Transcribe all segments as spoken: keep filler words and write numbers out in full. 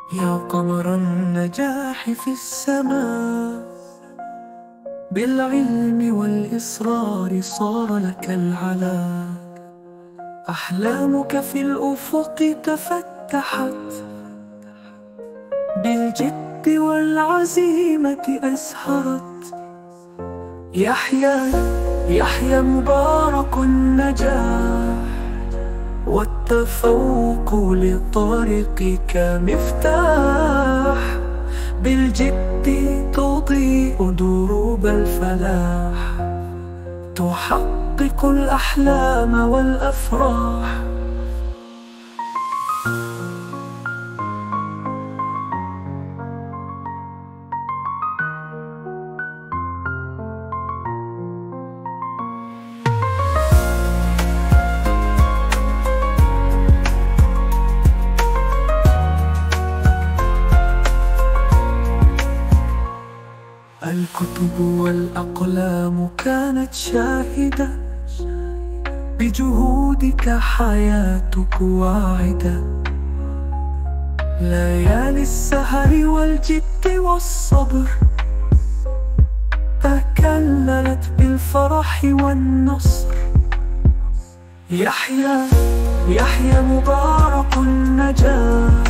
يا قمر النجاح في السماء، بالعلم والإصرار صار لك العلا. أحلامك في الأفق تفتحت، بالجد والعزيمة أزهرت. يحيى يحيى مبارك النجاح، والتفوق لطريقك مفتاح. بالجد تضيء دروب الفلاح، تحقق الأحلام والأفراح. الكتب والأقلام كانت شاهدة، بجهودك حياتك واعدة. ليالي السهر والجد والصبر تكللت بالفرح والنصر. يحيى يحيى مبارك النجاح،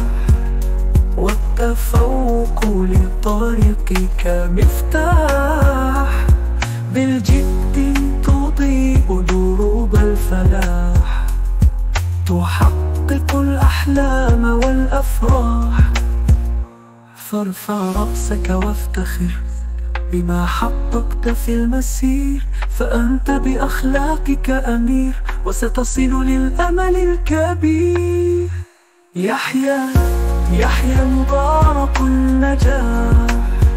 والتفوق لطريقك مفتاح. بالجد تضيء دروب الفلاح، تحقق الأحلام والأفراح. فارفع رأسك وافتخر بما حققت في المسير، فأنت بأخلاقك أمير، وستصل للأمل الكبير. يحيى يحيى مبارك النجاح،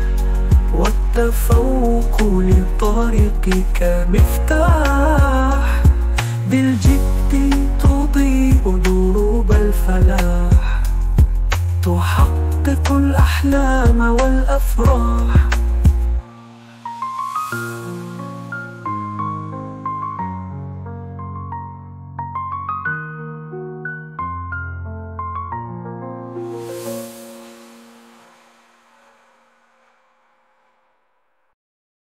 والتفوق لطريقك مفتاح. بالجد تضيء دروب الفلاح، تحقق الأحلام والأفراح.